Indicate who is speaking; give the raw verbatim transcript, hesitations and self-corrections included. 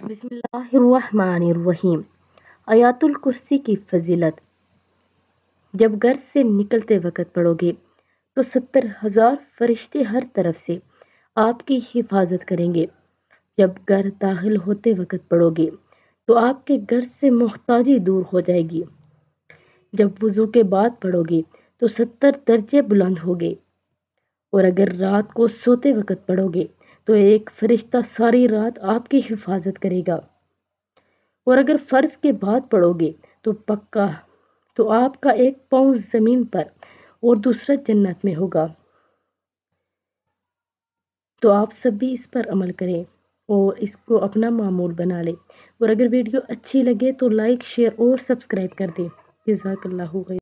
Speaker 1: बिस्मिल्लाहिर्रहमानिर्रहीम। आयातुल कुर्सी की फजीलत। जब घर से निकलते वक़्त पढ़ोगे तो सत्तर हज़ार फरिश्ते हर तरफ से आपकी हिफाजत करेंगे। जब घर दाखिल होते वक़्त पढ़ोगे तो आपके घर से मुहताजी दूर हो जाएगी। जब वज़ू के बाद पढ़ोगे तो सत्तर दर्जे बुलंद होगे। और अगर रात को सोते वक़्त पढ़ोगे तो एक फरिश्ता सारी रात आपकी हिफाजत करेगा। और अगर फ़र्ज़ के बाद पढ़ोगे तो पक्का तो आपका एक पाँव ज़मीन पर और दूसरा जन्नत में होगा। तो आप सभी इस पर अमल करें और इसको अपना मामूल बना लें। और अगर वीडियो अच्छी लगे तो लाइक शेयर और सब्सक्राइब कर दें। जज़ाकल्लाहु खैर।